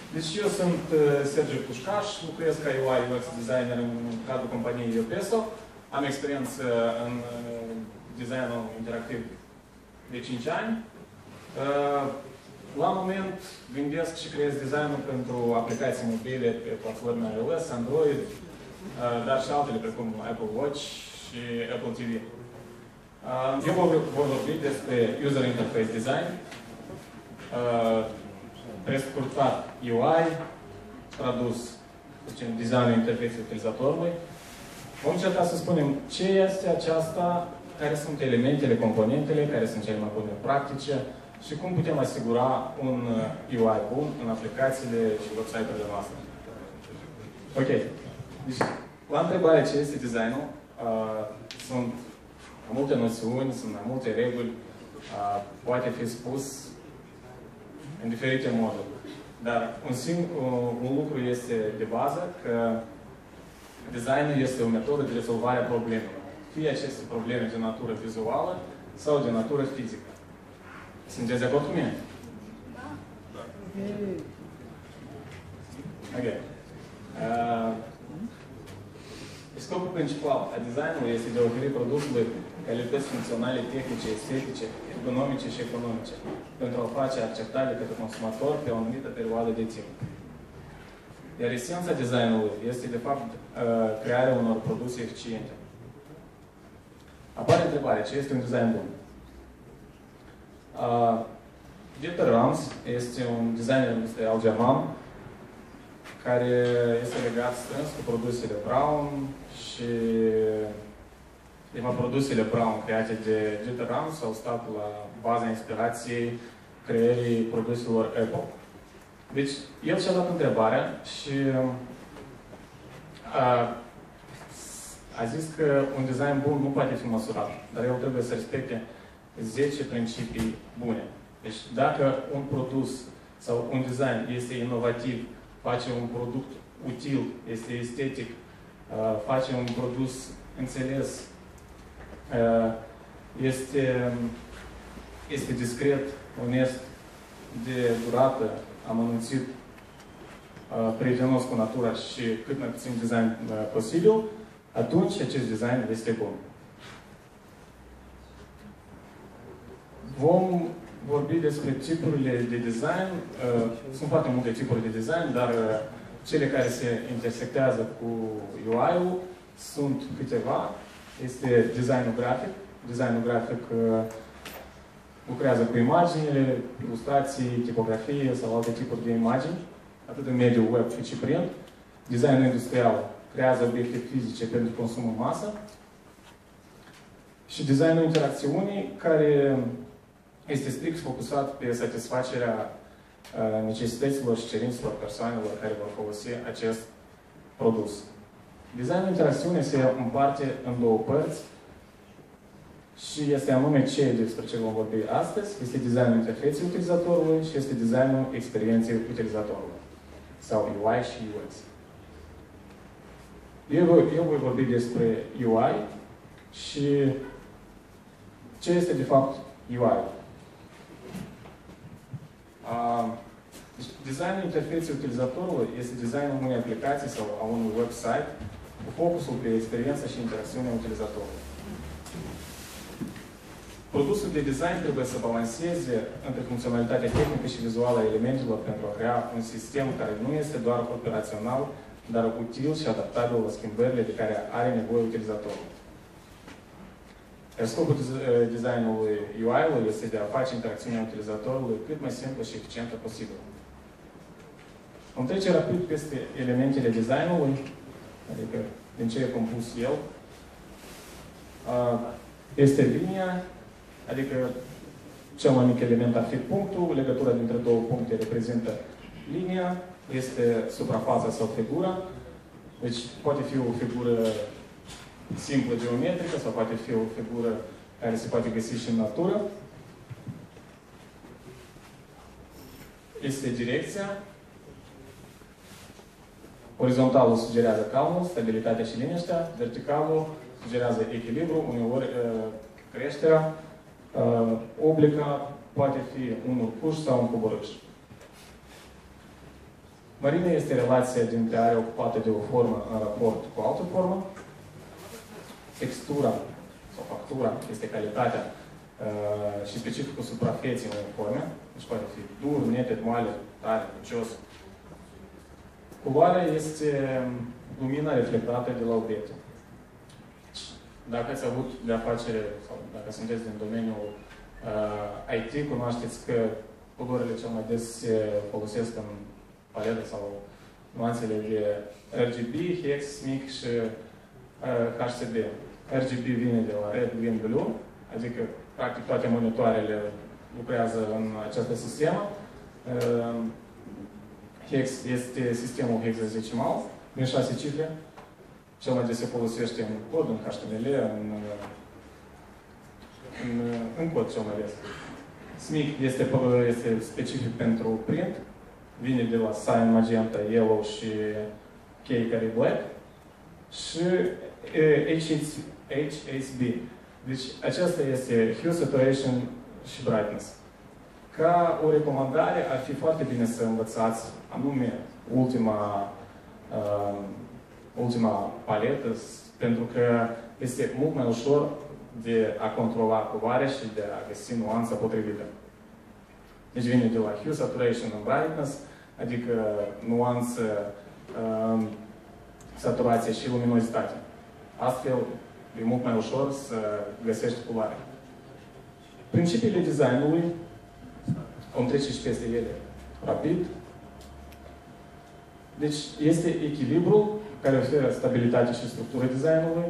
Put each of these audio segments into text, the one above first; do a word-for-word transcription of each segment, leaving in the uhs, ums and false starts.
Deci eu sunt Sergiu Pușcaș, lucrez ca U I U X designer în cadrul companiei Iopeso. Am experiență în designul interactiv de cinci ani. La moment gândesc și creez designul pentru aplicații mobile pe platforme iOS, Android, dar și altele precum Apple Watch și Apple T V. Eu voi vorbi despre User Interface Design, prescurtat U I, tradus, zicem, designul interfeței utilizatorului. Vom încerca să spunem ce este aceasta, care sunt elementele, componentele, care sunt cele mai bune practice și cum putem asigura un U I bun în aplicațiile și website-urile noastre. Ok. Deci, la întrebarea ce este designul, uh, sunt mai multe noțiuni, sunt mai multe reguli, uh, poate fi spus în diferite moduri. Dar un, singur, un lucru este de bază că designul este o metodă de rezolvare a problemelor. Fie aceste probleme de natură vizuală sau de natură fizică. Sunteți de acord cu mine? Da. Ok. Uh, scopul principal a designului este de a oferi produsului calități funcționale, tehnice, estetice, ergonomice și economice, pentru a face acceptabile către consumator pe o anumită perioadă de timp. Iar esența designului este, de fapt, crearea unor produse eficiente. Apare întrebarea, ce este un design bun? Uh, Dieter Rams este un designer industrial german care este legat strâns cu produsele Braun și de fapt, produsele Braun create de Dieter Rams au stat la baza inspirației creării produselor Apple. Deci, el și-a dat întrebarea și a, a zis că un design bun nu poate fi măsurat, dar el trebuie să respecte zece principii bune. Deci, dacă un produs sau un design este inovativ, face un produs util, este estetic, face un produs înțeles, este, este discret, onest, de durată, amănunțit, prietenos cu natura și cât mai puțin design posibil, atunci acest design este bun. Vom vorbi despre tipurile de design. Sunt foarte multe tipuri de design, dar cele care se intersectează cu U I-ul sunt câteva. Este designul grafic. Designul grafic lucrează cu imaginile, ilustrații, tipografie sau alte tipuri de imagini, atât în mediul web cât și print. Designul industrial creează obiecte fizice pentru consum în masă. Și designul interacțiunii, care este strict focusat pe satisfacerea necesităților și cerințelor persoanelor care vor folosi acest produs. Designul interacțiunii se împarte în două părți și este anume ce despre ce vom vorbi astăzi. Este designul interfeței utilizatorului și este designul experienței utilizatorului. Sau U I și U X. Eu voi, eu voi vorbi despre U I și ce este de fapt U I. Uh, designul interfeței utilizatorului este designul unei aplicații sau a unui website cu focusul pe experiența și interacțiunea utilizatorului. Produsul de design trebuie să balanceze între funcționalitatea tehnică și vizuală a elementelor pentru a crea un sistem care nu este doar operațional, dar util și adaptabil la schimbările de care are nevoie utilizatorul. Iar scopul designului U I-ului este de a face interacțiunea utilizatorului cât mai simplă și eficientă posibil. Vom trece rapid peste elementele designului, adică din ce e compus el. Este linia, adică cel mai mic element ar fi punctul, legătura dintre două puncte reprezintă linia, este suprafața sau figura, deci poate fi o figură simplă geometrică sau poate fi o figură care se poate găsi și în natură. Este direcția. Orizontalul sugerează calmul, stabilitatea și liniștea. Verticalul sugerează echilibru, uneori creșterea. Oblica poate fi un urcuș sau un coborâș. Mărimea este relația dintre area ocupată de o formă în raport cu altă formă. Textura sau factura este calitatea uh, și specificul suprafeței unei forme. Deci poate fi dur, neped, moale, tare, lucios. Culoarea este lumina reflectată de la obiecte. Dacă ați avut de afacere, sau dacă sunteți din domeniul uh, I T, cunoașteți că culorile cel mai des se folosesc în palete sau nuanțele de R G B, Hex, S M I C și uh, H C B. R G B vine de la Red, Green, Blue, adică practic toate monitoarele lucrează în această sistemă. Uh, Hex este sistemul hexadecimal, din șase cifre. Cel mai des se folosește în cod, în H T M L, în, în, în cod cel mai des. S M I C este, este specific pentru print, vine de la cyan, magenta, yellow și K care e black. Și H S B. Deci aceasta este Hue, Saturation și Brightness. Ca o recomandare, ar fi foarte bine să învățați anume ultima, uh, ultima paletă, pentru că este mult mai ușor de a controla culoarea și de a găsi nuanța potrivită. Deci vine de la Hue, Saturation and Brightness, adică nuanță, uh, saturație și luminozitate. Astfel, e mult mai ușor să găsești culoarea. Principiile designului, om trece și peste ele rapid. Deci, este echilibrul care oferă stabilitate și structură designului,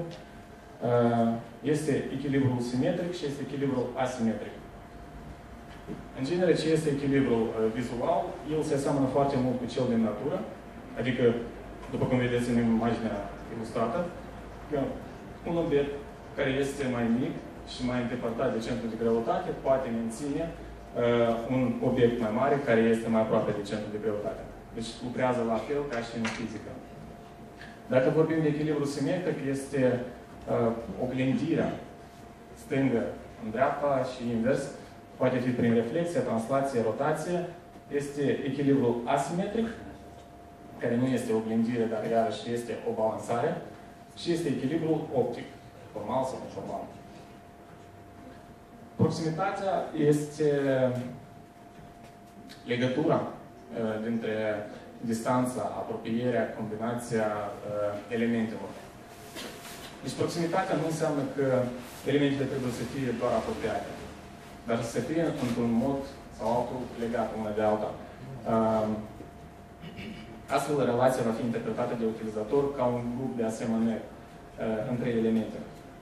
este echilibrul simetric și este echilibrul asimetric. În genere, ce este echilibrul vizual, el se aseamănă foarte mult cu cel din natură, adică, după cum vedeți în imaginea ilustrată, că un obiect care este mai mic și mai îndepărtat de centrul de greutate poate menține uh, un obiect mai mare care este mai aproape de centrul de greutate. Deci lucrează la fel ca și în fizică. Dacă vorbim de echilibru simetric, este uh, oglindirea stângă în dreapta și invers, poate fi prin reflexie, translație, rotație. Este echilibru asimetric, care nu este oglindire, dar iarăși este o balansare. Și este echilibrul optic, formal sau neformal. Proximitatea este legătura uh, dintre distanța, apropierea, combinația uh, elementelor. Deci proximitatea nu înseamnă că elementele trebuie să fie doar apropiate, dar să fie într-un mod sau altul legate una de alta. Uh, Astfel, relația va fi interpretată de utilizator ca un grup de asemănări uh, între elemente.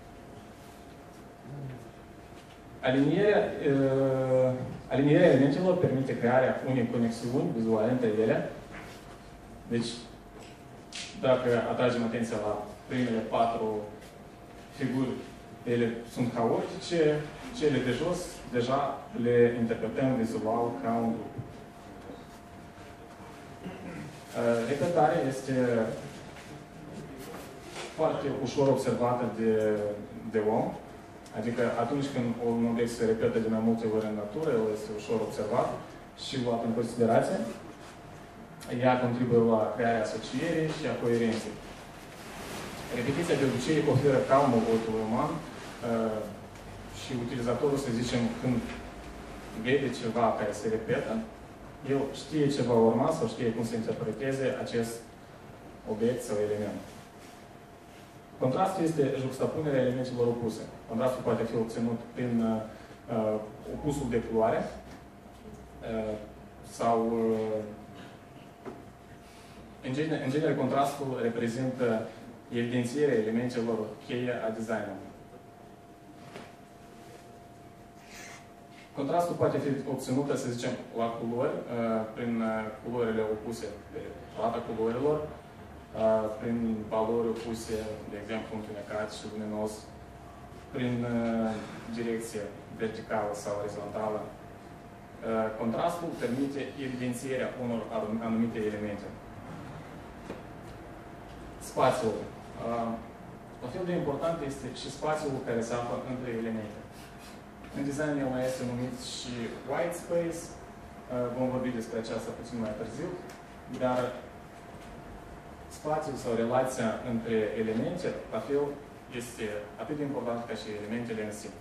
Alinierea, uh, alinierea elementelor permite crearea unei conexiuni vizuale între ele. Deci, dacă atragem atenția la primele patru figuri, ele sunt haotice, cele de jos, deja le interpretăm vizual ca un grup. Repetarea este foarte ușor observată de, de om. Adică atunci când un obiect se repetă de mai multe ori în natură, el este ușor observat și luat în considerație. Ea contribuie la crearea asocierii și a coerenței. Repetiția de obicei oferă calmă ochiului uman uh, și utilizatorul, să zicem, când vede ceva care se repetă, el știe ce va urma sau știe cum să interpreteze acest obiect sau element. Contrastul este juxtapunerea elementelor opuse. Contrastul poate fi obținut prin uh, opusul de culoare uh, sau uh, în, genere, în genere, contrastul reprezintă evidențierea elementelor cheie a designului. Contrastul poate fi obținut, să zicem, la culori, prin culorile opuse pe plata culorilor, prin valori opuse, de exemplu, întunecat și luminos, prin direcție verticală sau orizontală. Contrastul permite evidențierea unor anumite elemente. Spațiul. La fel de important este și spațiul care se află între elemente. În design el mai este numit și white space. Vom vorbi despre aceasta puțin mai târziu. dar spațiul sau relația între elemente, la fel, este atât de important ca și elementele în sine.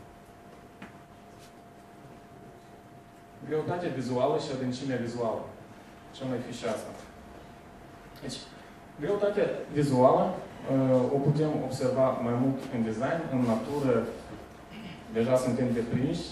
Greutatea vizuală și adâncimea vizuală. Ce mai fi și asta? Deci, greutatea vizuală o putem observa mai mult în design, în natură, deja suntem deprinși.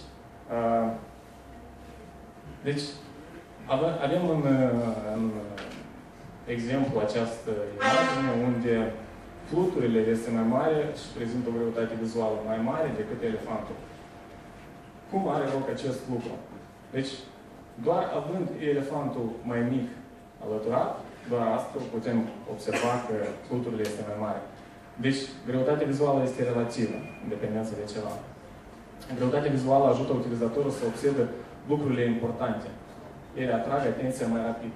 Deci, avem în, în exemplu această imagine unde fluturile este mai mare și prezintă o greutate vizuală mai mare decât elefantul. Cum are loc acest lucru? Deci, doar având elefantul mai mic alăturat, doar astfel putem observa că fluturile este mai mare. Deci, greutatea vizuală este relativă, în dependență de ceva. Greutatea vizuală ajută utilizatorul să observe lucrurile importante. Ele atrag atenția mai rapid.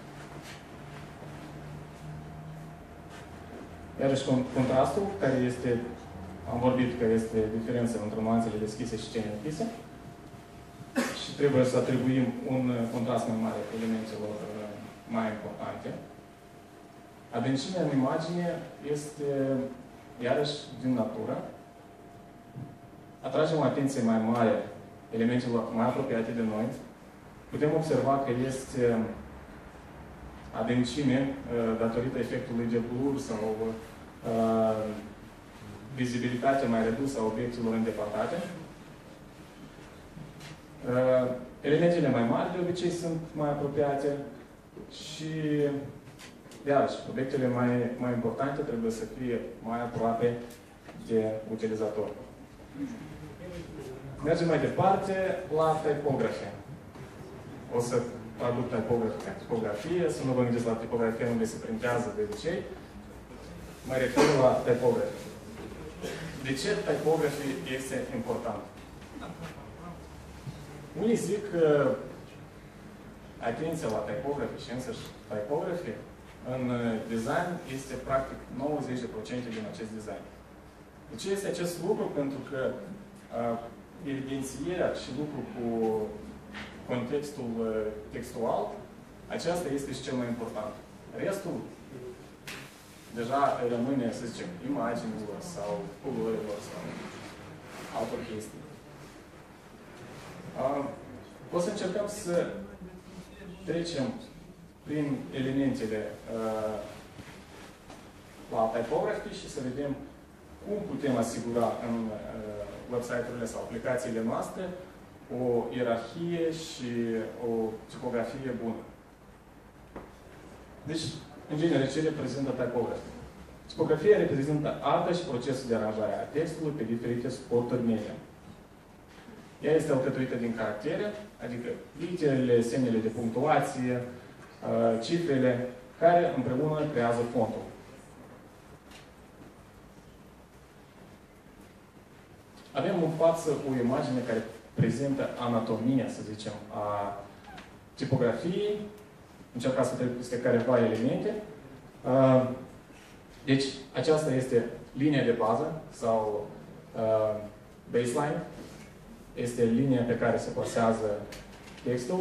Iarăși, contrastul, care este, am vorbit că este diferența între nuanțele deschise și cele închise, și trebuie să atribuim un contrast mai mare elementelor mai importante. Adâncimea în imagine este, iarăși, din natură. Atragem o atenție mai mare elementelor mai apropiate de noi. Putem observa că este adâncime datorită efectului de blur sau uh, vizibilitate mai redusă a obiectelor îndepărtate. Uh, elementele mai mari de obicei sunt mai apropiate și, iarăși, obiectele mai, mai importante trebuie să fie mai aproape de utilizator. Mergem mai departe la tipografie. O să traduc tipografie, să nu vă gândiți la tipografie unde se printează de obicei. Mă refer la tipografie. De ce tipografie este important? Unii zic că atenția la tipografie și însăși tipografie în design este practic nouăzeci la sută din acest design. De ce este acest lucru? Pentru că uh, evidențierea și lucru cu contextul uh, textual, aceasta este și cel mai important. Restul deja rămâne, să zicem, imaginilor sau culorilor sau altor chestii. Uh, o să încercăm să trecem prin elementele uh, la tipografie și să vedem cum putem asigura în uh, website-urile sau aplicațiile noastre o ierarhie și o tipografie bună. Deci, în genere, ce reprezintă tipografie? Tipografia reprezintă arta și procesul de aranjare a textului pe diferite suporturi media. Ea este alcătuită din caractere, adică literele, semnele de punctuație, uh, cifrele, care împreună creează fontul. Avem în față o imagine care prezintă anatomia, să zicem, a tipografiei. Încercam să trec peste careva elemente. Deci, aceasta este linia de bază sau baseline. Este linia pe care se pasează textul.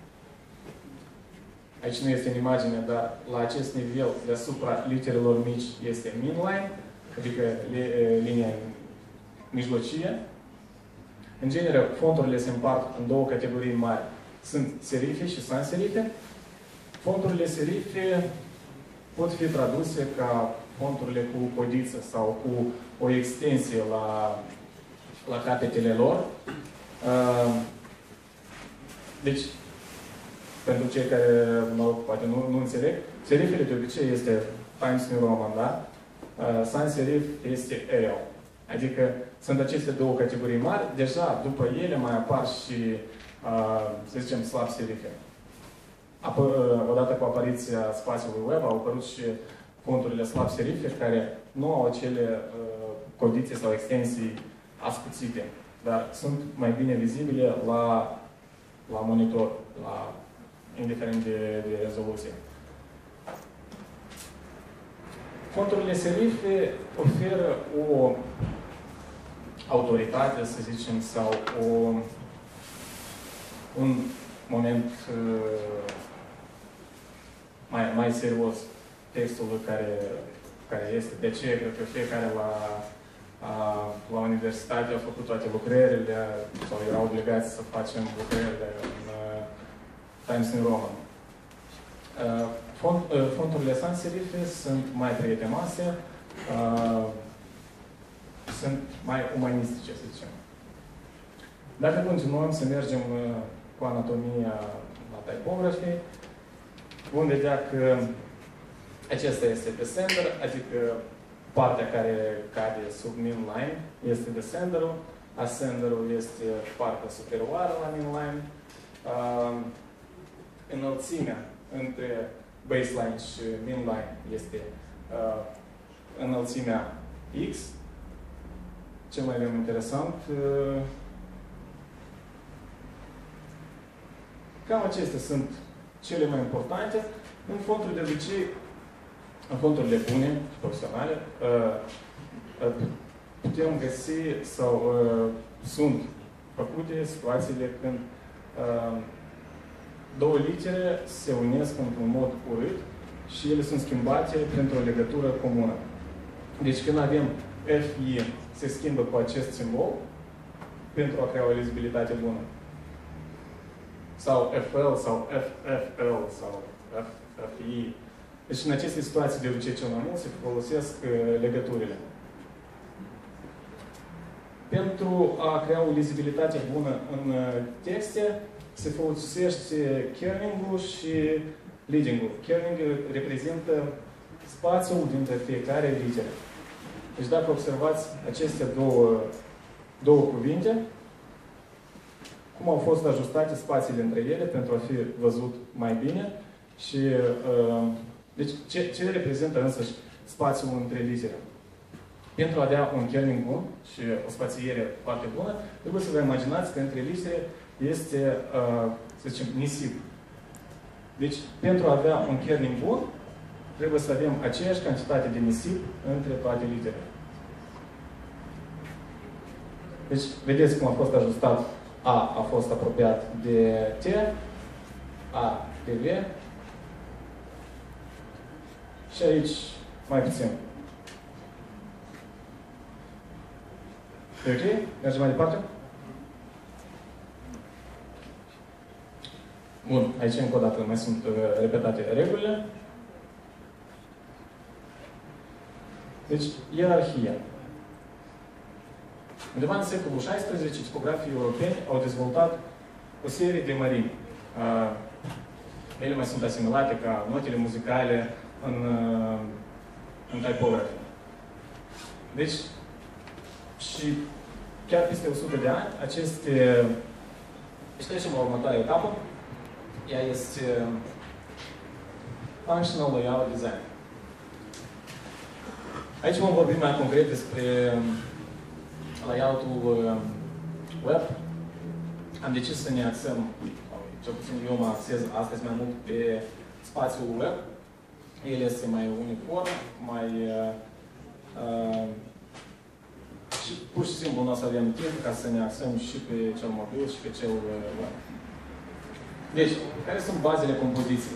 Aici nu este în imagine, dar la acest nivel, deasupra literelor mici, este midline, adică linia mijlocie. În genere, fonturile se împart în două categorii mari. Sunt serife și sans serife. Fonturile serife pot fi traduse ca fonturile cu codiță sau cu o extensie la, la capetele lor. Deci, pentru cei care mă, poate nu, nu înțeleg, serifele de obicei este Times New Roman, da? Sans serif este Arial. Adică sunt aceste două categorii mari, deja după ele mai apar și, uh, să zicem, slab serife. Apă, odată cu apariția spațiului web au apărut și fonturile slab serife care nu au acele uh, condiții sau extensii ascuțite, dar sunt mai bine vizibile la, la monitor, la, indiferent de, de rezoluție. Fonturile serife oferă o autoritate, să zicem, sau o, un moment uh, mai, mai serios textul care, care este. De ce? Cred că fiecare la, a, la universitate a făcut toate lucrările sau erau obligați să facem lucrările în uh, Times New Roman. Uh, font, uh, fonturile sans serife sunt mai prietenoase, uh, sunt mai umanistice, să zicem. Dacă continuăm să mergem uh, cu anatomia la typography, vom vedea că acesta este descender, adică partea care cade sub midline este descenderul, ascenderul este partea superioară la midline, uh, înălțimea între baseline și midline este uh, înălțimea X. Ce mai avem interesant? Uh, cam acestea sunt cele mai importante. În fonturi de obicei, în fonturile bune și profesionale, uh, uh, putem găsi sau uh, sunt făcute situațiile când uh, două litere se unesc într-un mod urât și ele sunt schimbate printr-o legătură comună. Deci când avem F I se schimbă cu acest simbol pentru a crea o lizibilitate bună. Sau F L sau F F L sau F F I. Deci în aceste situații de obicei cel mai mult se folosesc uh, legăturile. Pentru a crea o lizibilitate bună în uh, texte, se folosește kerning-ul și leading-ul. Kerning-ul reprezintă spațiul dintre fiecare literă. Deci dacă observați aceste două, două cuvinte, cum au fost ajustate spațiile între ele pentru a fi văzut mai bine și uh, deci ce, ce reprezintă însăși spațiul între litere. Pentru a avea un kerning bun și o spațiere foarte bună, trebuie să vă imaginați că între litere este, uh, să zicem, nisip. Deci, pentru a avea un kerning bun, trebuie să avem aceeași cantitate de nisip între toate literele. Deci, vedeți cum a fost ajustat. A a fost apropiat de T, A de V și aici mai puțin. E ok? Mergem mai departe? Bun, aici încă o dată mai sunt uh, repetate regulile. Deci, ierarhia. Undeva în secolul șaisprezece, tipografii europeni au dezvoltat o serie de mărimi. Uh, ele mai sunt asimilate ca notele muzicale în, uh, în typography. Deci, și chiar peste o sută de ani, aceste... Deci trecem la următoarea etapă. Ea este Functional Layout Design. Aici vom vorbi mai concret despre layout-ul web. Am decis să ne axăm, cel puțin eu mă axez astăzi mai mult pe spațiul web. El este mai uniform, mai... Uh, și pur și simplu nu o să avem timp ca să ne axăm și pe cel mobil și pe cel web. Deci, care sunt bazele compoziției?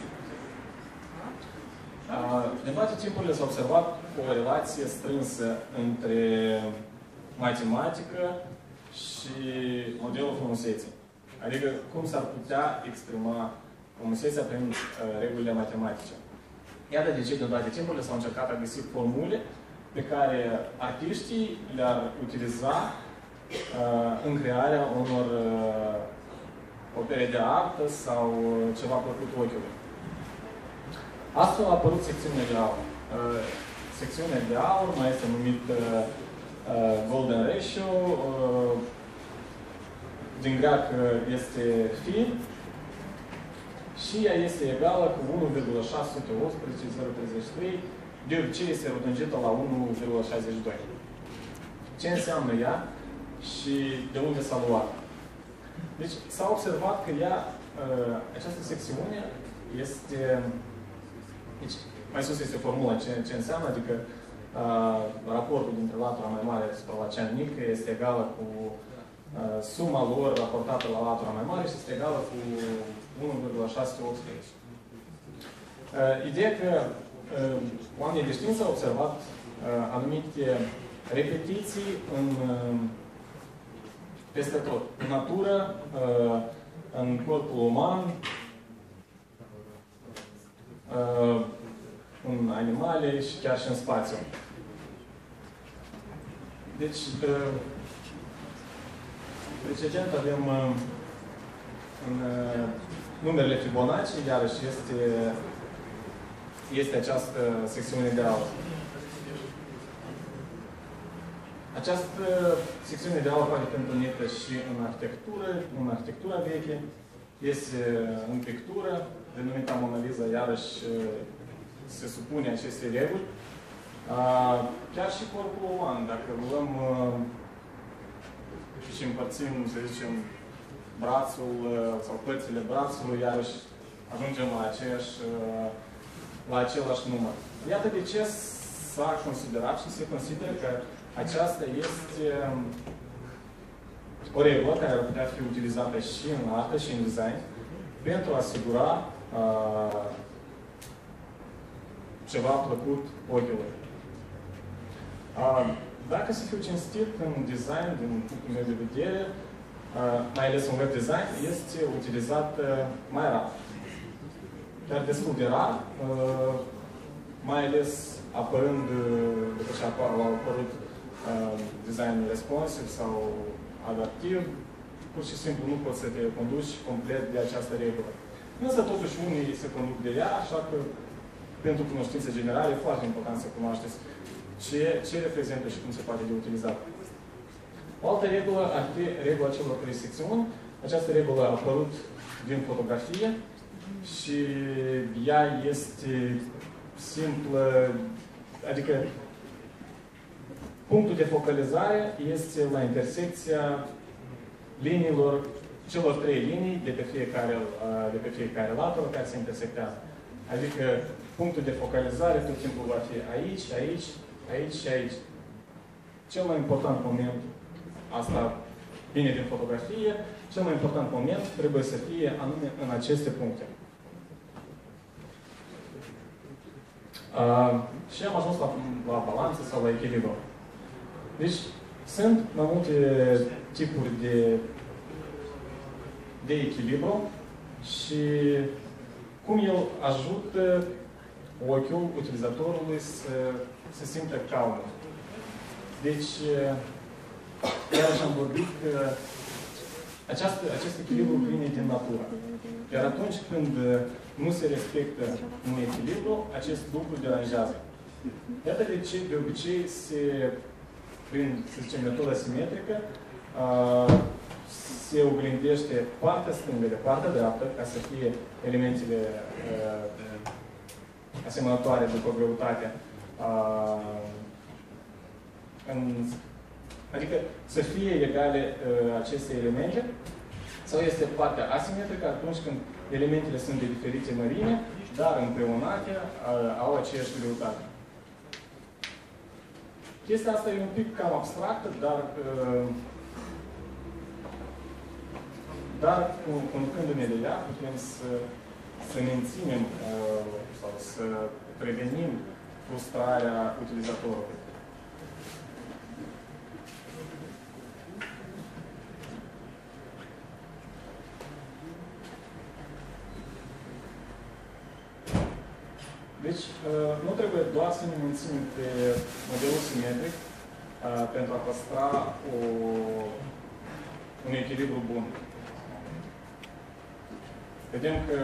Din toate timpurile s-a observat o relație strânsă între matematică și modelul frumuseții. Adică cum s-ar putea exprima frumusețea prin uh, regulile matematice. Iată de ce din toate timpurile s-au încercat a găsi formule pe care artiștii le-ar utiliza uh, în crearea unor uh, opere de artă sau ceva plăcut ochiului. Astfel a apărut secțiunea de aur. Uh, secțiunea de aur mai este numită uh, Golden Ratio, uh, din greacă este phi, și ea este egală cu unu virgulă șase sute optsprezece virgulă zero treizeci și trei, de obicei este rotunjită la unu virgulă șaizeci și doi. Ce înseamnă ea și de unde s-a luat? Deci s-a observat că ea, această secțiune este, deci mai sus este formula ce, ce înseamnă, adică uh, raportul dintre latura mai mare supra la cea mică este egală cu uh, suma lor raportată la latura mai mare și este egală cu unu virgulă șase sute optsprezece. Uh, ideea că uh, oamenii de știință au observat uh, anumite repetiții în, uh, peste tot. În natură, uh, în corpul uman, uh, în animale și chiar și în spațiu. Deci, uh, precedent avem uh, în uh, numerele Fibonacci, iarăși este, este această secțiune de aur. Această secțiune de aur poate fi întâlnită și în arhitectură, în arhitectura veche, este în pictură, denumită Mona Lisa, iarăși se supune aceste reguli. Chiar și corpul uman, dacă luăm și împărțim, să zicem, brațul sau părțile brațului, iarăși ajungem la, aceeași, la același număr. Iată de ce s-a considerat și se consideră că aceasta este o regulă care ar putea fi utilizată și în artă și în design pentru a asigura uh, ceva plăcut ochiului. Uh, dacă să fiu cinstit în design, din punctul meu de vedere, uh, mai ales în web design, este utilizat uh, mai rar. Chiar destul de rar, uh, mai ales apărând, uh, după ce au apărut uh, design responsive sau adaptiv, pur și simplu nu poți să te conduci complet de această regulă. Însă, totuși, unii se conduc de ea, așa că, pentru cunoștințe generale, e foarte important să cunoașteți ce, ce reprezintă și cum se poate de utilizat. O altă regulă ar fi regula celor trei secțiuni. Această regulă a apărut din fotografie și ea este simplă, adică punctul de focalizare este la intersecția liniilor, celor trei linii de pe fiecare, de pe fiecare latură care se intersectează. Adică punctul de focalizare tot timpul va fi aici, aici, aici și aici. Cel mai important moment, asta vine din fotografie, cel mai important moment trebuie să fie anume în aceste puncte. Uh, și am ajuns la, la balanță sau la echilibru. Deci, sunt mai multe tipuri de, de echilibru și cum el ajută ochiul utilizatorului să se simtă calm. Deci, iarăși am vorbit că această, acest echilibru vine din natură. Iar atunci când nu se respectă un echilibru, acest lucru deranjează. Iată de ce, de obicei, se, prin, să zicem, metoda simetrică, se oglindește partea stângă de partea dreaptă, ca să fie elementele asemănătoare după greutate. În, adică să fie egale aceste elemente, sau este partea asimetrică atunci când elementele sunt de diferite mărime, dar împreunate au aceeași greutate. Chestia asta e un pic cam abstractă, dar, dar conducându-ne de ea, putem să, să menținem sau să prevenim frustrarea utilizatorului. Deci, nu trebuie doar să ne menținem pe modelul simetric pentru a păstra o, un echilibru bun. Vedem că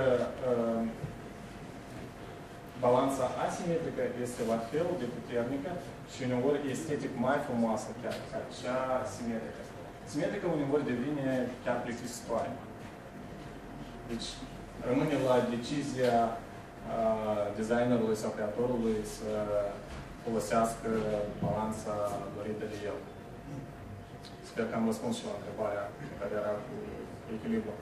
balanța asimetrică este la fel de puternică și uneori estetic mai frumoasă chiar ca cea simetrică. Simetrică uneori devine chiar plictisitoare. Deci, rămâne la decizia designerului sau creatorului să folosească balanța dorită de el. Sper că am răspuns și la întrebarea care era cu echilibru.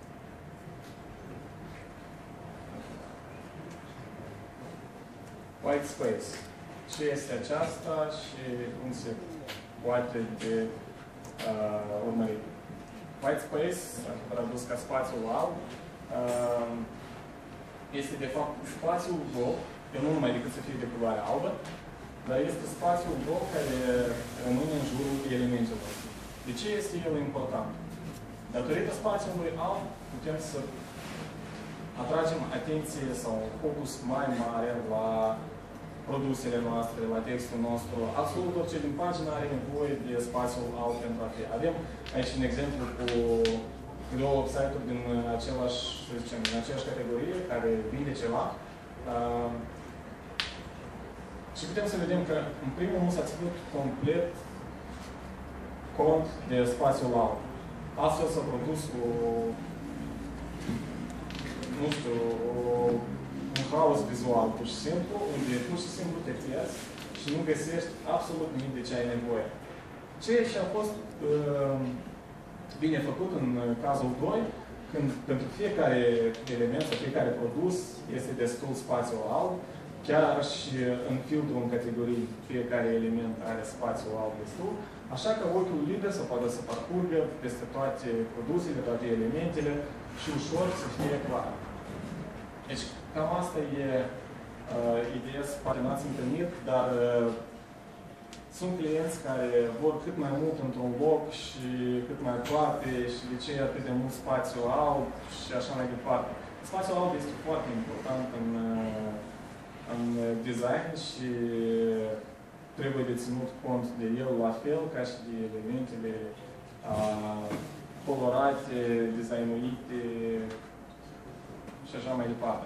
White space. Ce este aceasta și cum se poate de uh, urmărit? White space, tradus ca spațiul alb, uh, este de fapt spațiul gol, eu nu numai decât să fie de culoare albă, dar este spațiul gol care rămâne în jurul elementelor. De ce este el important? Datorită spațiului alb, putem să atragem atenție sau un focus mai mare la produsele noastre, la textul nostru. Absolut orice din pagină are nevoie de spațiul alb pentru a fi. Avem aici un exemplu cu două website-uri din același, să zicem, din aceeași categorie, care vinde ceva. Uh, și putem să vedem că, în primul rând, s-a ținut complet cont de spațiul alb. Astfel s-a produs o, nu știu, o, un haos vizual, pur și simplu, unde pur și simplu te pierzi și nu găsești absolut nimic de ce ai nevoie. Ceea ce a fost uh, bine făcut în cazul doi, când pentru fiecare element sau fiecare produs este destul spațiul alb, chiar și în filtrul în categorii fiecare element are spațiul alb destul, așa că ochiul liber să poată să parcurgă peste toate produsele, toate elementele și ușor să fie clar. Deci, cam asta e uh, ideea, poate n-ați întâlnit, dar uh, sunt clienți care vor cât mai mult într-un loc și cât mai toate și de ce e atât de mult spațiu alb și așa mai departe. Spațiul alb este foarte important în, în design și trebuie de ținut cont de el la fel ca și de elementele uh, colorate, designuite și așa mai departe.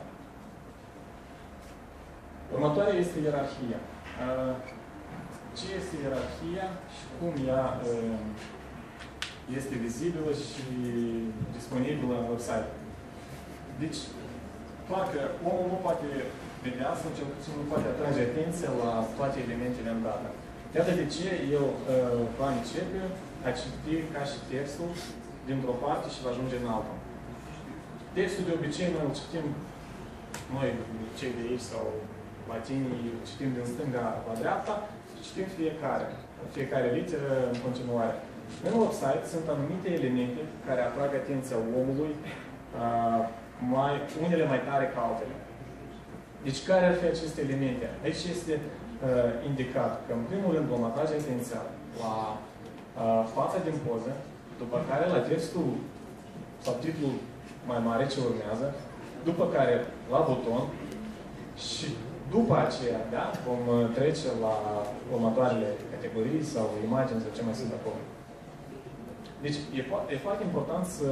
Următoarea este ierarhia. Uh, Ce este ierarhia și cum ea uh, este vizibilă și disponibilă în website. Deci, parcă omul nu poate vedea sau cel puțin nu poate atrage atenția la toate elementele în dată. Iată de ce el uh, va începe a citi ca și textul dintr-o parte și va ajunge în alta. Textul de obicei noi îl citim, noi cei de aici sau latinii, citim din stânga la dreapta, citim fiecare, fiecare literă în continuare. În website sunt anumite elemente care atrag atenția omului, uh, mai, unele mai tare ca altele. Deci care ar fi aceste elemente? Aici este uh, indicat că în primul rând vom atrage atenția la uh, fața din poză, după care la textul sau titlul mai mare ce urmează, după care la buton și după aceea, da, vom trece la următoarele categorii sau imagini sau ce mai sunt acolo. Deci, e, e foarte important să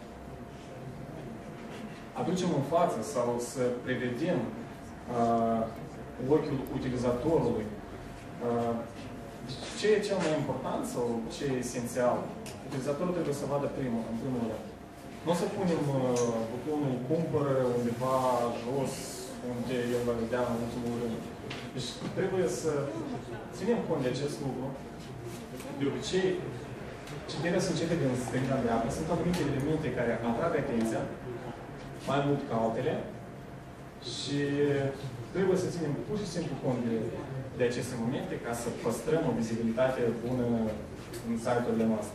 aducem în față sau să prevedem uh, ochiul utilizatorului. Uh, ce e cel mai important sau ce e esențial? Utilizatorul trebuie să vadă primul, în primul rând. Nu o să punem uh, butonul cumpără undeva jos, unde el va vedea în ultimul rând. Deci trebuie să ținem cont de acest lucru. De obicei, citirea se începe din stânga în dreapta. Sunt anumite elemente care atrag atenția mai mult ca altele și trebuie să ținem pur și simplu cont de, de aceste momente ca să păstrăm o vizibilitate bună în site-urile noastre.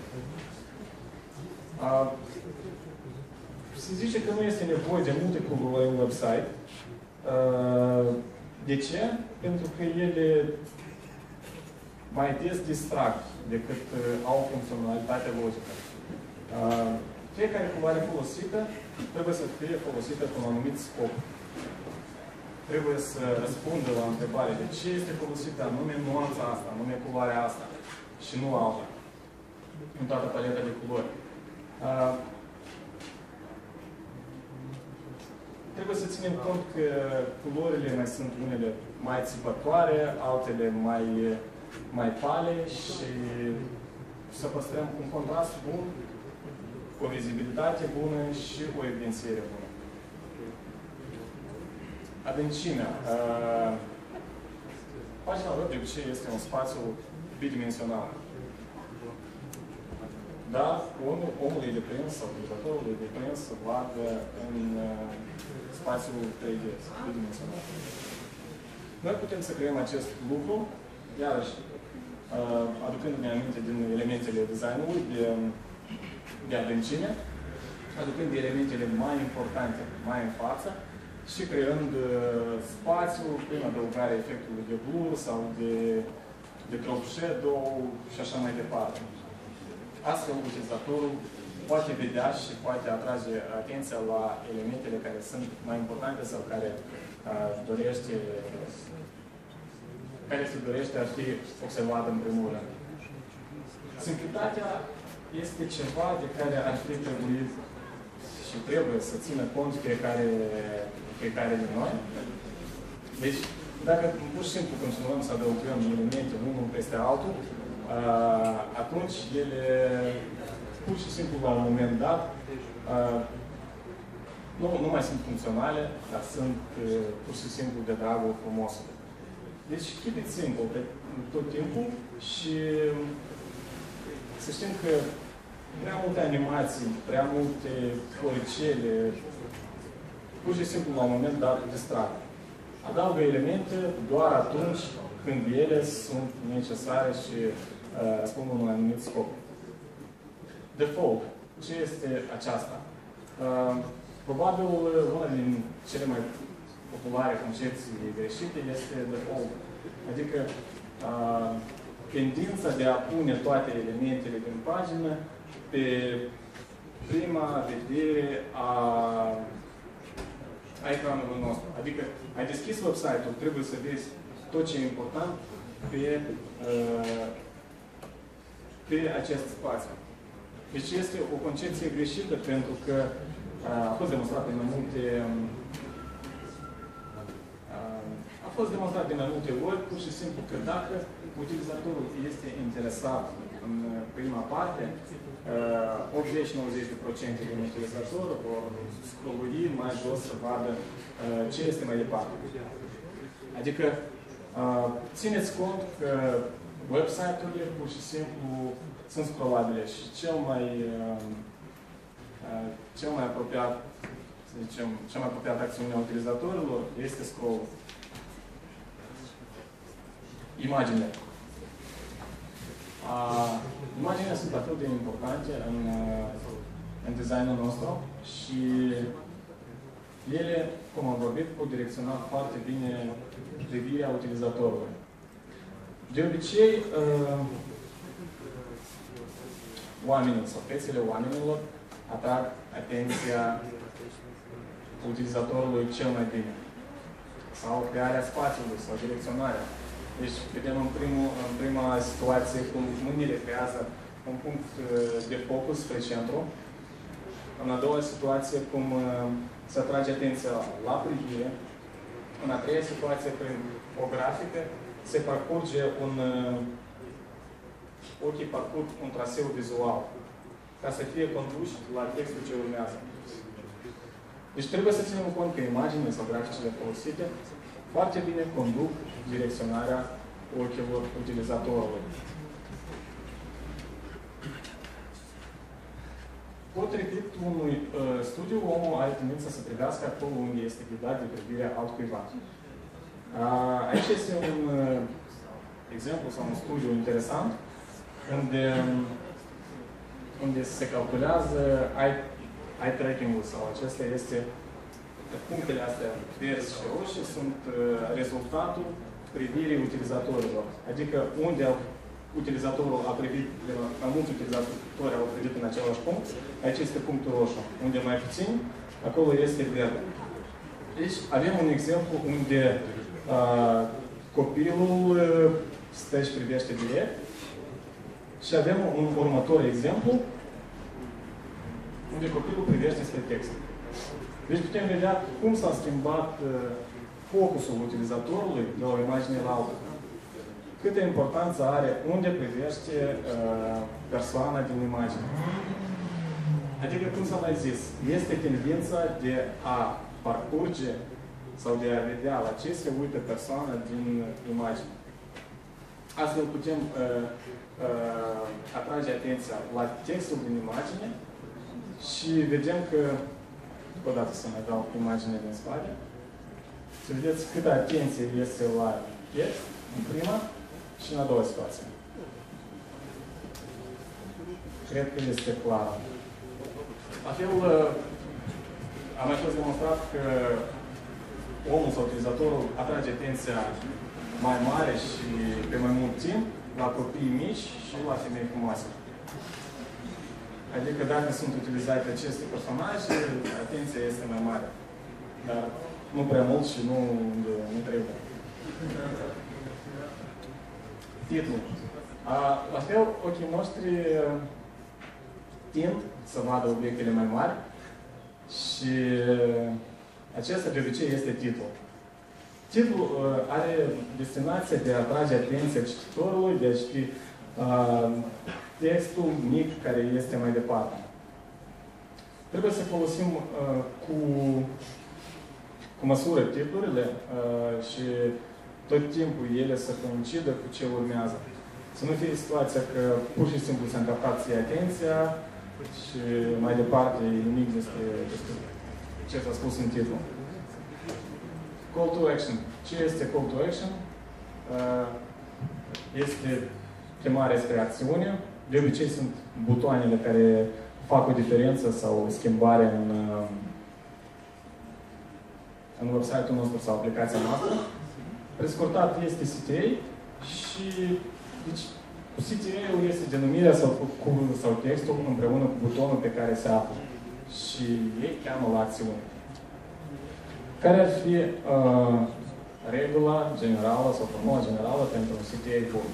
Uh, se zice că nu este nevoie de multe culori în website. Uh, de ce? Pentru că ele mai des distrag decât uh, au funcționalitate logică. Uh, fiecare culoare folosită trebuie să fie folosită cu un anumit scop. Trebuie să răspundă la întrebare de ce este folosită anume nuanța asta, anume culoarea asta și nu alta în toată paleta de culori. Uh, Trebuie să ținem cont că culorile mai sunt unele mai țipătoare, altele mai, mai pale și să păstrăm un contrast bun, o vizibilitate bună și o evidențiere bună. Adâncimea. Uh, pagina web de obicei este un spațiu bidimensional. Dar omul, omul e deprins sau utilizatorul e deprins să vadă în uh, spațiul trei D, bidimensional. Noi putem să creăm acest lucru, iarăși, uh, aducându-ne aminte din elementele designului, de, de adâncime, aducând de elementele mai importante, mai în față, și creând spațiu prin adăugarea efectului de blur sau de, de crop shadow și așa mai departe. Astfel, utilizatorul poate vedea și poate atrage atenția la elementele care sunt mai importante sau care uh, dorește, care se dorește a fi observat în primul rând. Simplitatea este ceva de care ar fi trebuit și trebuie să țină cont fiecare, fiecare din noi. Deci, dacă pur și simplu continuăm să adăugăm elemente unul peste altul, uh, atunci ele pur și simplu la un moment dat uh, nu, nu mai sunt funcționale, dar sunt uh, pur și simplu de dragul frumosului. Deci, keep it simple pe tot timpul și să știm că prea multe animații, prea multe floricele, pur și simplu la un moment dat distrag. Adaugă elemente doar atunci când ele sunt necesare și uh, răspund unui anumit scop. Default. Ce este aceasta? Uh, probabil una din cele mai populare concepții greșite este default. Adică uh, tendința de a pune toate elementele din pagină pe prima vedere a, a ecranului nostru. Adică ai deschis website-ul, trebuie să vezi tot ce e important pe, uh, pe acest spațiu. Deci este o concepție greșită pentru că uh, a fost demonstrat în mai multe uh, a fost demonstrat de mai multe ori, pur și simplu că dacă utilizatorul este interesat în prima parte, optzeci la nouăzeci la sută din utilizatori vor scrollui mai jos să vadă ce este mai departe. Adică țineți cont că website-urile pur și simplu sunt scrollabile și cel mai cel mai apropiat, să zicem, cea mai apropiată acțiune a utilizatorilor este scroll. Imaginele. Uh, imaginele sunt atât de importante în, în designul nostru și ele, cum am vorbit, pot direcționa foarte bine privirea utilizatorului. De obicei, uh, oamenii sau fețele oamenilor atrag atenția utilizatorului cel mai bine. Sau crearea spațiului, sau direcționarea. Deci, vedem în, primul, în prima situație cum mâinile creează un punct de focus spre centru. În a doua situație, cum se atrage atenția la privire. În a treia situație, prin o grafică, se parcurge un... ochii parcurg un traseu vizual, ca să fie conduși la textul ce urmează. Deci trebuie să ținem cont că imaginile sau graficele folosite foarte bine conduc direcționarea ochilor utilizatorului. Potrivit unui uh, studiu, omul are tendința să privească acolo unde este ghidat de privirea altcuiva. Uh, aici este un uh, exemplu sau un studiu interesant, unde, unde se calculează eye, eye tracking-ul sau acesta este punctele astea verzi și roșii sunt uh, rezultatul privirii utilizatorilor. Adică unde utilizatorul a privit, mai mulți utilizatori au privit în același punct, aici este punctul roșu. Unde mai puțin, acolo este verde. Deci avem un exemplu unde uh, copilul uh, stă și privește direct și avem un următor exemplu unde copilul privește spre text. Deci putem vedea cum s-a schimbat uh, focusul utilizatorului de la o imagine la alta. Câtă importanță are unde privește uh, persoana din imagine. Adică, cum s-a mai zis, este tendința de a parcurge sau de a vedea la ce se uită persoana din imagine. Astfel putem uh, uh, atrage atenția la textul din imagine și vedem că, o dată să mai dau imaginea din spate, să vedeți câtă atenție este la text, în prima și în a doua situație. Cred că este clar. La fel, a mai fost demonstrat că omul sau utilizatorul atrage atenția mai mare și pe mai mult timp la copii mici și la femei frumoase. Adică dacă sunt utilizate aceste personaje, atenția este mai mare. Dar nu prea mult și nu, nu trebuie. Titlul. La fel, ochii noștri tind să vadă obiectele mai mari și acesta de obicei este titlul. Titlul are destinația de a atrage atenția cititorului, de a citi uh, textul mic care este mai departe. Trebuie să folosim uh, cu, cu măsură titlurile uh, și tot timpul ele să coincidă cu ce urmează. Să nu fie situația că pur și simplu s-a încaptat să iei atenția și mai departe nimic despre, despre ce s-a spus în titlu. Call to action. Ce este call to action? Este chemarea spre acțiune. De obicei sunt butoanele care fac o diferență sau o schimbare în, în website-ul nostru sau aplicația noastră. Prescurtat este C T A și deci, C T A-ul este denumirea sau, cu, sau textul împreună cu butonul pe care se află. Și ei cheamă la acțiune. Care ar fi uh, regula generală sau formula generală pentru un C T A bun?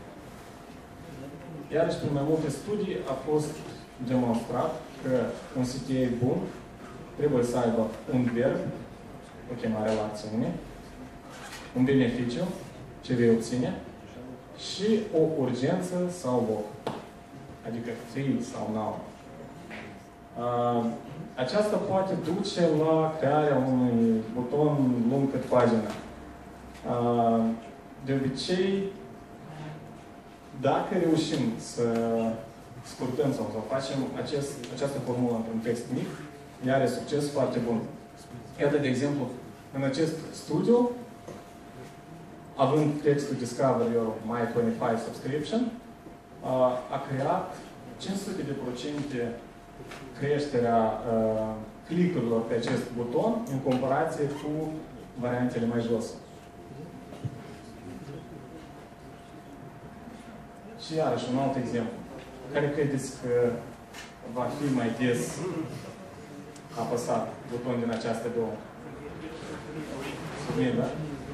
Iarăși, prin mai multe studii a fost demonstrat că un C T A bun trebuie să aibă un verb, o chemare la acțiune, un beneficiu, ce vei obține, și o urgență sau loc. Adică free sau now. Uh, aceasta poate duce la crearea unui buton lung cât pagina. Uh, de obicei, dacă reușim să scurtăm sau să facem acest, această formulă într-un text mic, ea are succes foarte bun. Iată, de exemplu, în acest studiu, având textul Discover Your My douăzeci și cinci Subscription, a creat cinci sute de procente creșterea uh, click-urilor pe acest buton în comparație cu variantele mai jos. Și iarăși un alt exemplu. Care credeți că va fi mai des apăsat buton din această două? Submit, da?